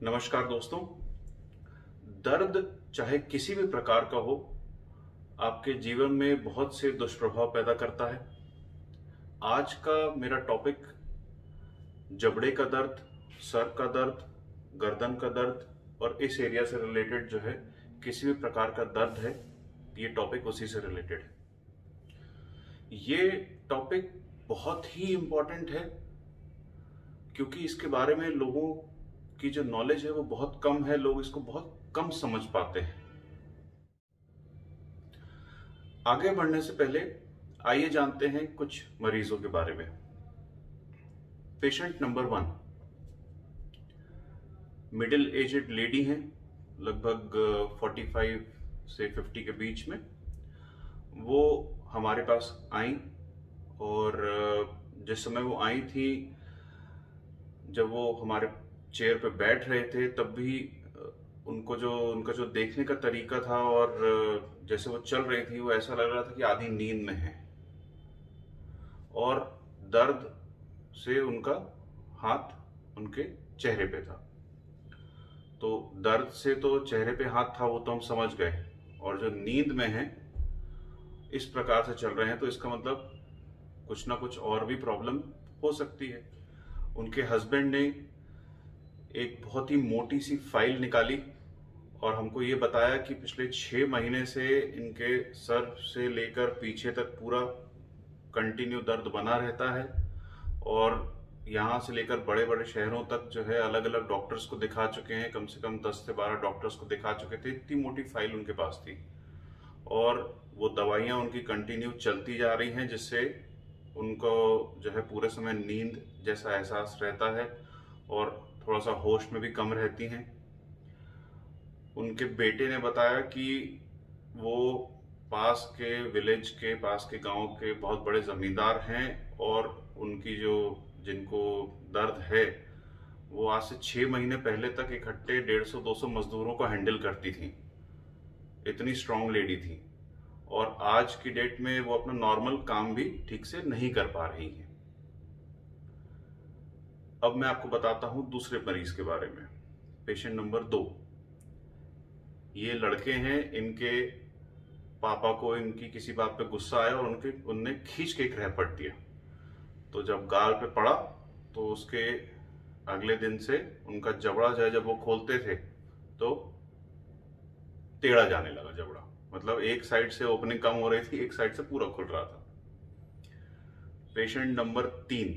नमस्कार दोस्तों। दर्द चाहे किसी भी प्रकार का हो, आपके जीवन में बहुत से दुष्प्रभाव पैदा करता है। आज का मेरा टॉपिक जबड़े का दर्द, सर का दर्द, गर्दन का दर्द और इस एरिया से रिलेटेड जो है किसी भी प्रकार का दर्द है, ये टॉपिक उसी से रिलेटेड है। ये टॉपिक बहुत ही इम्पोर्टेंट है क्योंकि इसके बारे में लोगों की जो नॉलेज है वो बहुत कम है। लोग इसको बहुत कम समझ पाते हैं। आगे बढ़ने से पहले आइए जानते हैं कुछ मरीजों के बारे में। Patient number 1 middle aged lady हैं, लगभग 45 से 50 के बीच में। वो हमारे पास आई और जिस समय वो आई थी, जब वो हमारे चेयर पे बैठ रहे थे, तब भी उनका जो देखने का तरीका था और जैसे वो चल रही थी, वो ऐसा लग रहा था कि आधी नींद में है। और दर्द से उनका हाथ उनके चेहरे पे था। तो दर्द से तो चेहरे पे हाथ था वो तो हम समझ गए, और जो नींद में है इस प्रकार से चल रहे हैं, तो इसका मतलब कुछ ना कुछ और भी प्रॉब्लम हो सकती है। उनके हस्बैंड ने एक बहुत ही मोटी सी फाइल निकाली और हमको ये बताया कि पिछले 6 महीने से इनके सर से लेकर पीछे तक पूरा कंटिन्यू दर्द बना रहता है, और यहाँ से लेकर बड़े बड़े शहरों तक जो है अलग अलग डॉक्टर्स को दिखा चुके हैं। कम से कम 10 से 12 डॉक्टर्स को दिखा चुके थे। इतनी मोटी फाइल उनके पास थी, और वो दवाइयाँ उनकी कंटिन्यू चलती जा रही हैं, जिससे उनको जो है पूरे समय नींद जैसा एहसास रहता है और थोड़ा सा होश में भी कम रहती हैं। उनके बेटे ने बताया कि वो पास के विलेज के, पास के गांव के बहुत बड़े जमींदार हैं, और उनकी जिनको दर्द है वो आज से 6 महीने पहले तक इकट्ठे 150-200 मजदूरों को हैंडल करती थी। इतनी स्ट्रांग लेडी थी, और आज की डेट में वो अपना नॉर्मल काम भी ठीक से नहीं कर पा रही है। अब मैं आपको बताता हूं दूसरे मरीज के बारे में। पेशेंट नंबर 2, ये लड़के हैं। इनके पापा को इनकी किसी बात पे गुस्सा आया और उनने खींच के एक रैपट दिया। तो जब गाल पे पड़ा तो उसके अगले दिन से उनका जबड़ा जो है, जब वो खोलते थे तो टेढ़ा जाने लगा जबड़ा। मतलब एक साइड से ओपनिंग कम हो रही थी, एक साइड से पूरा खुल रहा था। पेशेंट नंबर 3,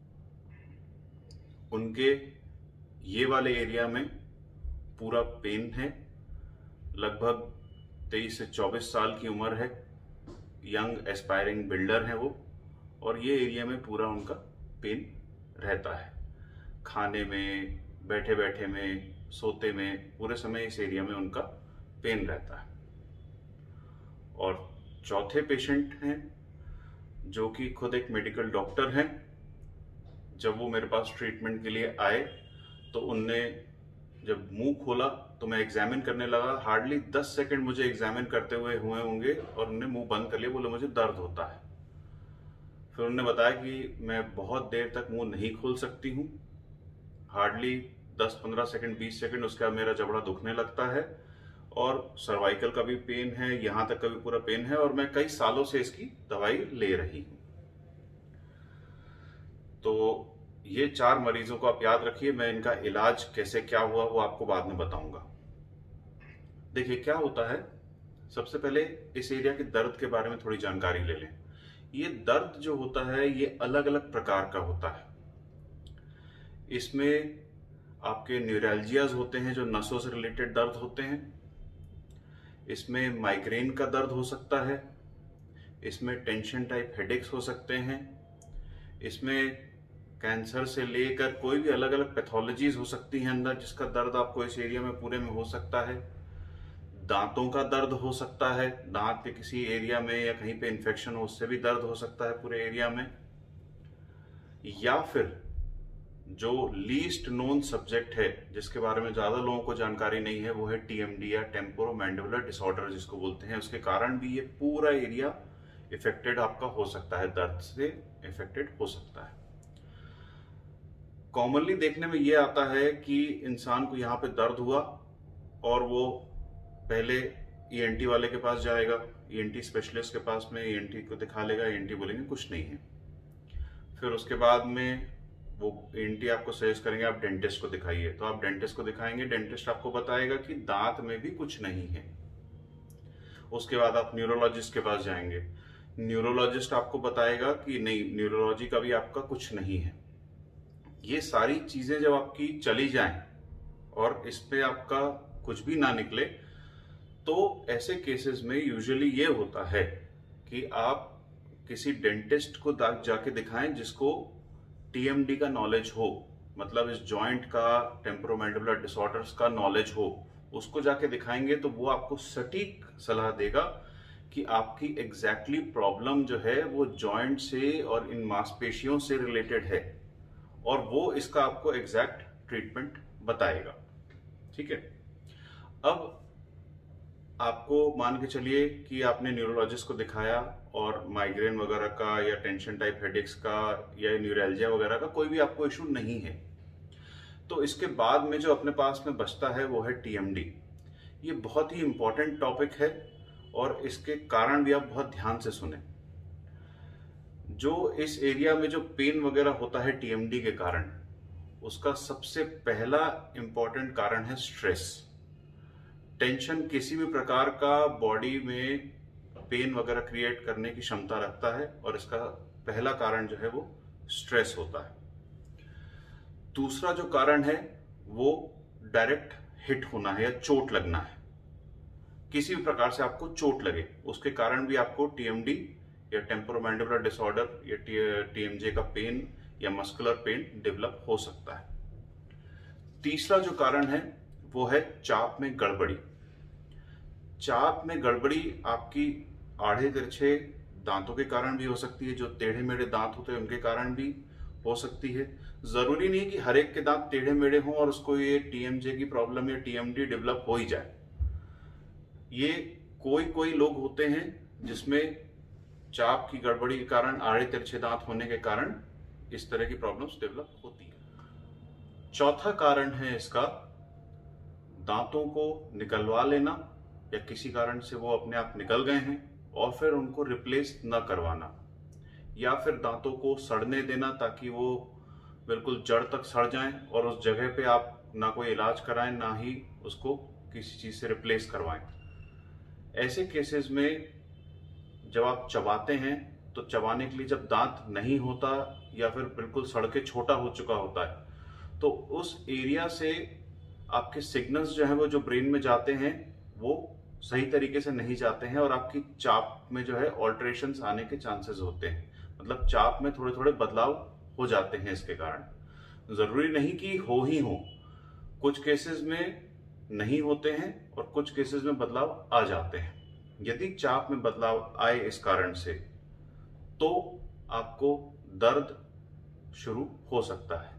उनके ये वाले एरिया में पूरा पेन है। लगभग 23 से 24 साल की उम्र है। यंग एस्पायरिंग बिल्डर हैं वो, और ये एरिया में पूरा उनका पेन रहता है। खाने में, बैठे बैठे में, सोते में, पूरे समय इस एरिया में उनका पेन रहता है। और चौथे पेशेंट हैं जो कि खुद एक मेडिकल डॉक्टर हैं। जब वो मेरे पास ट्रीटमेंट के लिए आए तो उनने जब मुंह खोला तो मैं एग्जामिन करने लगा। हार्डली 10 सेकंड मुझे एग्जामिन करते हुए हुए होंगे, और उन्होंने मुंह बंद कर लिया। बोले मुझे दर्द होता है। फिर उन्होंने बताया कि मैं बहुत देर तक मुंह नहीं खोल सकती हूँ। हार्डली 10-15 सेकंड, 20 सेकंड, उसके बाद मेरा जबड़ा दुखने लगता है, और सर्वाइकल का भी पेन है, यहाँ तक का भी पूरा पेन है, और मैं कई सालों से इसकी दवाई ले रही हूँ। तो ये 4 मरीजों को आप याद रखिए। मैं इनका इलाज कैसे क्या हुआ वो आपको बाद में बताऊंगा। देखिए क्या होता है, सबसे पहले इस एरिया के दर्द के बारे में थोड़ी जानकारी ले लें। ये दर्द जो होता है ये अलग अलग प्रकार का होता है। इसमें आपके न्यूरैल्जियाज होते हैं जो नसों से रिलेटेड दर्द होते हैं। इसमें माइग्रेन का दर्द हो सकता है। इसमें टेंशन टाइप हेडेक्स हो सकते हैं। इसमें कैंसर से लेकर कोई भी अलग अलग पैथोलॉजीज हो सकती हैं अंदर, जिसका दर्द आपको इस एरिया में पूरे में हो सकता है। दांतों का दर्द हो सकता है, दांत के किसी एरिया में या कहीं पे इन्फेक्शन हो, उससे भी दर्द हो सकता है पूरे एरिया में। या फिर जो लीस्ट नोन सब्जेक्ट है, जिसके बारे में ज्यादा लोगों को जानकारी नहीं है, वो है टीएमडी या टेम्पोरोमैंडिबुलर डिसऑर्डर जिसको बोलते हैं। उसके कारण भी ये पूरा एरिया इफेक्टेड आपका हो सकता है, दर्द से इफेक्टेड हो सकता है। कॉमनली देखने में ये आता है कि इंसान को यहाँ पे दर्द हुआ और वो पहले ईएनटी वाले के पास जाएगा, ईएनटी स्पेशलिस्ट के पास में ईएनटी को दिखा लेगा, ईएनटी बोलेंगे कुछ नहीं है। फिर उसके बाद में वो ईएनटी आपको सजेस्ट करेंगे आप डेंटिस्ट को दिखाइए, तो आप डेंटिस्ट को दिखाएंगे, डेंटिस्ट आपको बताएगा कि दांत में भी कुछ नहीं है। उसके बाद आप न्यूरोलॉजिस्ट के पास जाएंगे, न्यूरोलॉजिस्ट आपको बताएगा कि नहीं, न्यूरोलॉजी का भी आपका कुछ नहीं है। ये सारी चीजें जब आपकी चली जाएं और इस पे आपका कुछ भी ना निकले, तो ऐसे केसेस में यूजुअली ये होता है कि आप किसी डेंटिस्ट को जाके दिखाएं जिसको टीएमडी का नॉलेज हो, मतलब इस जॉइंट का, टेम्पोरोमैंडिबुलर डिसऑर्डर्स का नॉलेज हो। उसको जाके दिखाएंगे तो वो आपको सटीक सलाह देगा कि आपकी एग्जैक्टली प्रॉब्लम जो है वो जॉइंट से और इन मांसपेशियों से रिलेटेड है, और वो इसका आपको एग्जैक्ट ट्रीटमेंट बताएगा। ठीक है। अब आपको मान के चलिए कि आपने न्यूरोलॉजिस्ट को दिखाया और माइग्रेन वगैरह का या टेंशन टाइप हेडेक्स का या न्यूरैल्जिया वगैरह का कोई भी आपको इशू नहीं है, तो इसके बाद में जो अपने पास में बचता है वो है टीएमडी। ये बहुत ही इंपॉर्टेंट टॉपिक है और इसके कारण भी आप बहुत ध्यान से सुने। जो इस एरिया में जो पेन वगैरह होता है टीएमडी के कारण, उसका सबसे पहला इंपॉर्टेंट कारण है स्ट्रेस। टेंशन किसी भी प्रकार का बॉडी में पेन वगैरह क्रिएट करने की क्षमता रखता है और इसका पहला कारण जो है वो स्ट्रेस होता है। दूसरा जो कारण है वो डायरेक्ट हिट होना है या चोट लगना है। किसी भी प्रकार से आपको चोट लगे, उसके कारण भी आपको टीएमडी या टेम्पोरोमैंडिबुलर डिसऑर्डर या टीएमजे का पेन या मस्कुलर पेन डेवलप हो सकता है। तीसरा जो कारण है वो है चाप में गड़बड़ी। चाप में गड़बड़ी आपकी आड़े तिरछे दांतों के कारण भी हो सकती है, जो टेढ़े मेढ़े दांत होते हैं उनके कारण भी हो सकती है। जरूरी नहीं कि हर एक के दांत टेढ़े मेढ़े हों और उसको ये टीएमजे की प्रॉब्लम या टीएमडी डेवलप हो ही जाए। ये कोई लोग होते हैं जिसमें चाप की गड़बड़ी के कारण, आड़े तिरछे दांत होने के कारण इस तरह की प्रॉब्लम्स डेवलप होती है। चौथा कारण है इसका दांतों को निकलवा लेना, या किसी कारण से वो अपने आप निकल गए हैं और फिर उनको रिप्लेस न करवाना, या फिर दांतों को सड़ने देना ताकि वो बिल्कुल जड़ तक सड़ जाएं और उस जगह पे आप ना कोई इलाज कराएं ना ही उसको किसी चीज से रिप्लेस करवाएं। ऐसे केसेस में जब आप चबाते हैं तो चबाने के लिए जब दांत नहीं होता या फिर बिल्कुल सड़ के छोटा हो चुका होता है, तो उस एरिया से आपके सिग्नल्स जो है वो जो ब्रेन में जाते हैं वो सही तरीके से नहीं जाते हैं और आपकी चाप में जो है ऑल्टरेशंस आने के चांसेस होते हैं। मतलब चाप में थोड़े थोड़े बदलाव हो जाते हैं इसके कारण। जरूरी नहीं कि हो ही हो, कुछ केसेस में नहीं होते हैं और कुछ केसेस में बदलाव आ जाते हैं। यदि चाप में बदलाव आए इस कारण से, तो आपको दर्द शुरू हो सकता है।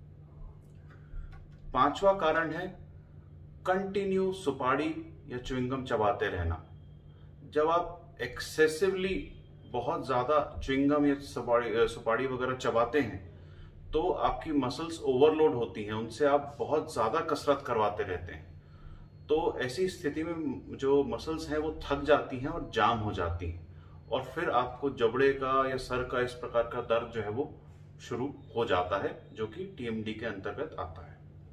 पांचवा कारण है कंटिन्यू सुपारी या च्युइंगम चबाते रहना। जब आप एक्सेसिवली बहुत ज्यादा च्युइंगम या सुपारी वगैरह चबाते हैं तो आपकी मसल्स ओवरलोड होती हैं, उनसे आप बहुत ज्यादा कसरत करवाते रहते हैं। तो ऐसी स्थिति में जो मसल्स हैं वो थक जाती हैं और जाम हो जाती हैं, और फिर आपको जबड़े का या सर का इस प्रकार का दर्द जो है वो शुरू हो जाता है, जो कि टीएमडी के अंतर्गत आता है।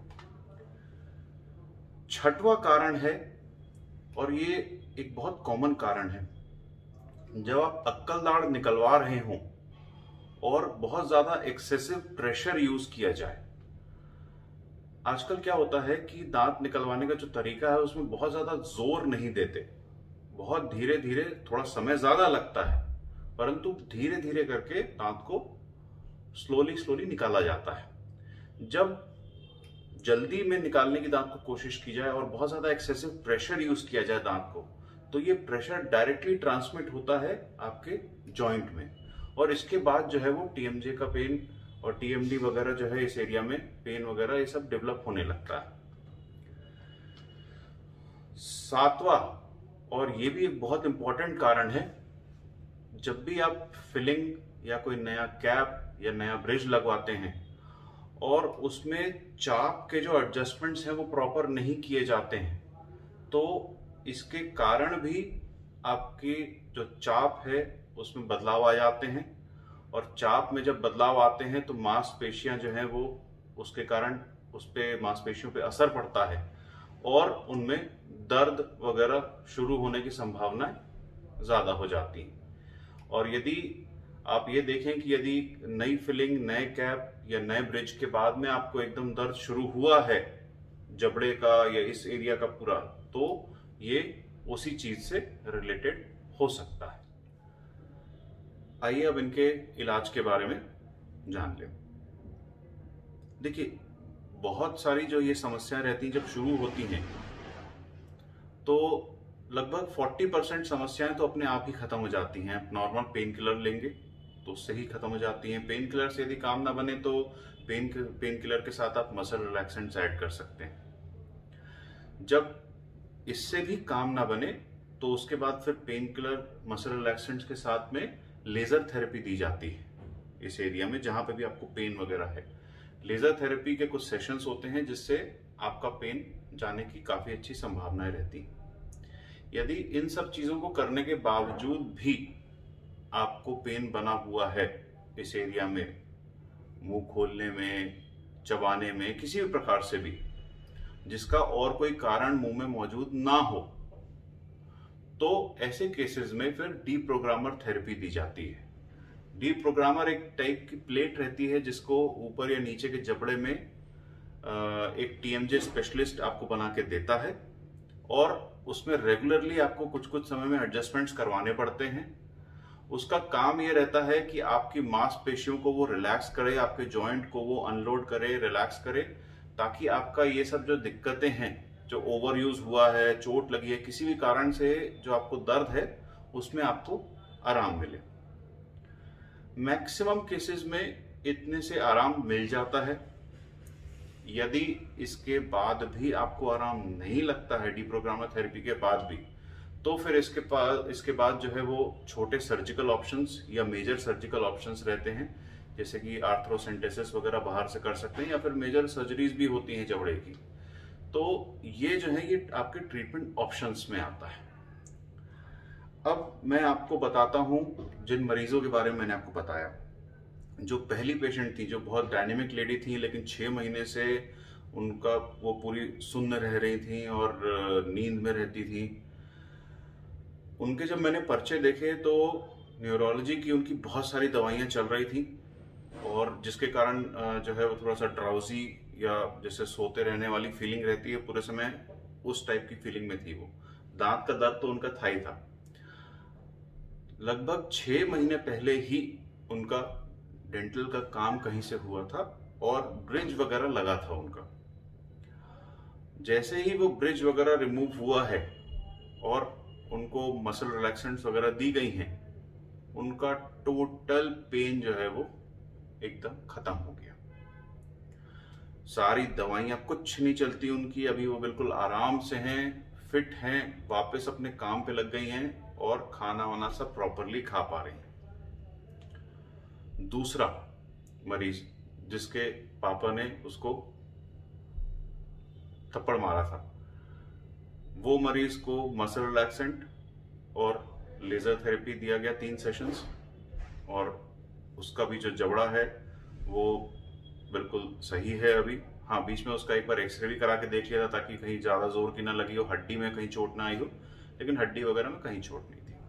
छठवां कारण है, और ये एक बहुत कॉमन कारण है, जब आप अक्कल दाढ़ निकलवा रहे हों और बहुत ज्यादा एक्सेसिव प्रेशर यूज किया जाए। आजकल क्या होता है कि दांत निकलवाने का जो तरीका है उसमें बहुत ज्यादा जोर नहीं देते, बहुत धीरे धीरे, थोड़ा समय ज्यादा लगता है, परंतु धीरे धीरे करके दांत को स्लोली निकाला जाता है। जब जल्दी में निकालने की दांत को कोशिश की जाए और बहुत ज्यादा एक्सेसिव प्रेशर यूज किया जाए दांत को, तो ये प्रेशर डायरेक्टली ट्रांसमिट होता है आपके जॉइंट में, और इसके बाद जो है वो टीएमजे का पेन और टीएमडी वगैरह जो है इस एरिया में पेन वगैरह ये सब डेवलप होने लगता है। सातवां, और ये भी एक बहुत इंपॉर्टेंट कारण है, जब भी आप फिलिंग या कोई नया कैप या नया ब्रिज लगवाते हैं और उसमें चाप के जो एडजस्टमेंट्स हैं वो प्रॉपर नहीं किए जाते हैं, तो इसके कारण भी आपकी जो चाप है उसमें बदलाव आ जाते हैं। और चाप में जब बदलाव आते हैं तो मांसपेशियां जो हैं वो उसके कारण उस पे मांसपेशियों पे असर पड़ता है और उनमें दर्द वगैरह शुरू होने की संभावनाएं ज्यादा हो जाती हैं। और यदि आप ये देखें कि यदि नई फिलिंग, नए कैप या नए ब्रिज के बाद में आपको एकदम दर्द शुरू हुआ है जबड़े का या इस एरिया का पूरा, तो ये उसी चीज से रिलेटेड हो सकता है। आइए अब इनके इलाज के बारे में जान लें। देखिए, बहुत सारी जो ये समस्याएं रहती हैं जब शुरू होती हैं तो लगभग 40% समस्याएं तो अपने आप ही खत्म हो जाती हैं। आप नॉर्मल पेन किलर लेंगे तो उससे ही खत्म हो जाती हैं। पेन किलर से यदि काम ना बने तो पेन किलर के साथ आप मसल रिलैक्सेंट्स ऐड कर सकते हैं। जब इससे भी काम ना बने तो उसके बाद फिर पेन किलर, मसल रिलैक्सेंट्स के साथ में लेजर थेरेपी दी जाती है इस एरिया में जहां पे भी आपको पेन वगैरह है। लेजर थेरेपी के कुछ सेशंस होते हैं जिससे आपका पेन जाने की काफी अच्छी संभावनाएं रहती हैं। यदि इन सब चीजों को करने के बावजूद भी आपको पेन बना हुआ है इस एरिया में, मुंह खोलने में, चबाने में, किसी भी प्रकार से भी, जिसका और कोई कारण मुंह में मौजूद ना हो, तो ऐसे केसेस में फिर डीप्रोग्रामर थेरेपी दी जाती है। डीप्रोग्रामर एक टाइप की प्लेट रहती है जिसको ऊपर या नीचे के जबड़े में एक टीएमजे स्पेशलिस्ट आपको बना के देता है और उसमें रेगुलरली आपको कुछ कुछ समय में एडजस्टमेंट्स करवाने पड़ते हैं। उसका काम ये रहता है कि आपकी मांसपेशियों को वो रिलैक्स करे, आपके जॉइंट को वो अनलोड करे, रिलैक्स करे, ताकि आपका ये सब जो दिक्कतें हैं, जो ओवर यूज हुआ है, चोट लगी है, किसी भी कारण से जो आपको दर्द है, उसमें आपको आराम मिले। मैक्सिमम केसेस में इतने से आराम मिल जाता है। यदि इसके बाद भी आपको आराम नहीं लगता है, डीप्रोग्रामर थेरेपी के बाद भी, तो फिर इसके बाद जो है वो छोटे सर्जिकल ऑप्शंस या मेजर सर्जिकल ऑप्शंस रहते हैं, जैसे कि आर्थ्रोसेंटेसिस वगैरह बाहर से कर सकते हैं या फिर मेजर सर्जरीज भी होती हैं जबड़े की। तो ये जो है ये आपके ट्रीटमेंट ऑप्शंस में आता है। अब मैं आपको बताता हूं जिन मरीजों के बारे में मैंने आपको बताया। जो पहली पेशेंट थी, जो बहुत डायनेमिक लेडी थी, लेकिन 6 महीने से उनका वो पूरी सुन्न रह रही थी और नींद में रहती थी, उनके जब मैंने पर्चे देखे तो न्यूरोलॉजी की उनकी बहुत सारी दवाइयां चल रही थी और जिसके कारण जो है वो थोड़ा सा ड्राउजी या जैसे सोते रहने वाली फीलिंग रहती है पूरे समय, उस टाइप की फीलिंग में थी वो। दांत का दर्द तो उनका था ही था। लगभग 6 महीने पहले ही उनका डेंटल का काम कहीं से हुआ था और ब्रिज वगैरह लगा था उनका। जैसे ही वो ब्रिज वगैरह रिमूव हुआ है और उनको मसल रिलैक्सेंट्स वगैरह दी गई हैं, उनका टोटल पेन जो है वो एकदम खत्म हो गया। सारी दवाइयां कुछ नहीं चलती उनकी, अभी वो बिल्कुल आराम से हैं, फिट हैं, वापस अपने काम पे लग गई हैं और खाना वाना सब प्रॉपरली खा पा रही हैं। दूसरा मरीज जिसके पापा ने उसको थप्पड़ मारा था, वो मरीज को मसल रिलैक्सेंट और लेजर थेरेपी दिया गया 3 सेशंस, और उसका भी जो जबड़ा है वो बिल्कुल सही है अभी। हाँ, बीच में उसका एक बार एक्सरे भी करा के देख लिया था ताकि कहीं ज्यादा जोर की ना लगी हो, हड्डी में कहीं चोट ना आई हो, लेकिन हड्डी वगैरह में कहीं चोट नहीं थी।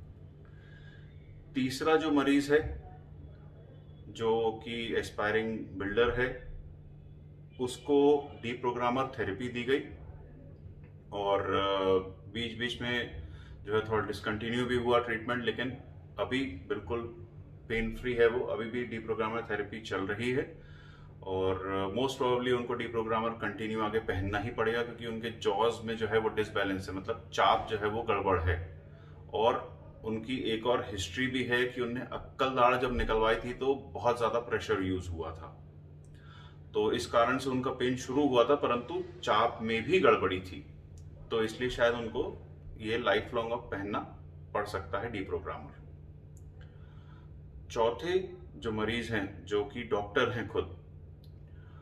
तीसरा जो मरीज है जो कि एस्पायरिंग बिल्डर है, उसको डीप्रोग्रामर थेरेपी दी गई और बीच बीच में जो है थोड़ा डिसकंटिन्यू भी हुआ ट्रीटमेंट, लेकिन अभी बिल्कुल पेन फ्री है वो। अभी भी डीप्रोग्रामर थेरेपी चल रही है और मोस्ट प्रोबेबली उनको डीप्रोग्रामर कंटिन्यू आगे पहनना ही पड़ेगा, क्योंकि उनके जॉज में जो है वो डिसबैलेंस है, मतलब चाप जो है वो गड़बड़ है। और उनकी एक और हिस्ट्री भी है कि उन्हें अक्कल दाढ़ जब निकलवाई थी तो बहुत ज्यादा प्रेशर यूज हुआ था, तो इस कारण से उनका पेन शुरू हुआ था, परंतु चाप में भी गड़बड़ी थी, तो इसलिए शायद उनको ये लाइफ लॉन्ग अब पहनना पड़ सकता है डीप्रोग्रामर। चौथे जो मरीज हैं जो कि डॉक्टर हैं खुद,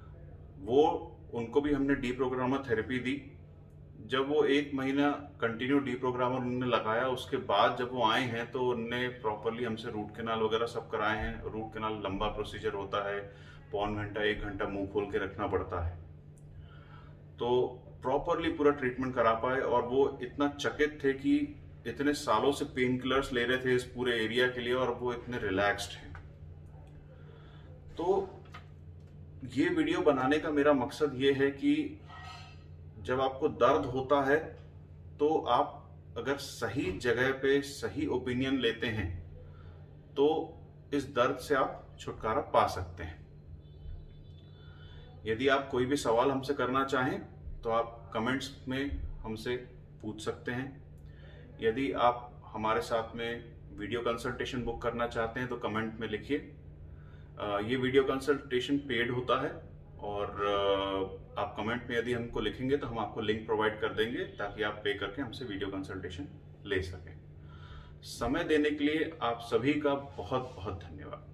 वो उनको भी हमने डीप्रोग्रामर थेरेपी दी। जब वो 1 महीना कंटिन्यू डीप्रोग्रामर उन्होंने लगाया, उसके बाद जब वो आए हैं तो उनने प्रॉपरली हमसे रूट कैनाल वगैरह सब कराए हैं। रूट कैनाल लंबा प्रोसीजर होता है, पौन घंटा 1 घंटा मुंह खोल के रखना पड़ता है, तो प्रॉपरली पूरा ट्रीटमेंट करा पाए। और वो इतना चकित थे कि इतने सालों से पेन किलर्स ले रहे थे इस पूरे एरिया के लिए, और वो इतने रिलैक्स्ड हैं। तो ये वीडियो बनाने का मेरा मकसद ये है कि जब आपको दर्द होता है तो आप अगर सही जगह पे सही ओपिनियन लेते हैं तो इस दर्द से आप छुटकारा पा सकते हैं। यदि आप कोई भी सवाल हमसे करना चाहें तो आप कमेंट्स में हमसे पूछ सकते हैं। यदि आप हमारे साथ में वीडियो कंसल्टेशन बुक करना चाहते हैं तो कमेंट में लिखिए। ये वीडियो कंसल्टेशन पेड होता है, और आप कमेंट में यदि हमको लिखेंगे तो हम आपको लिंक प्रोवाइड कर देंगे ताकि आप पे करके हमसे वीडियो कंसल्टेशन ले सकें। समय देने के लिए आप सभी का बहुत बहुत धन्यवाद।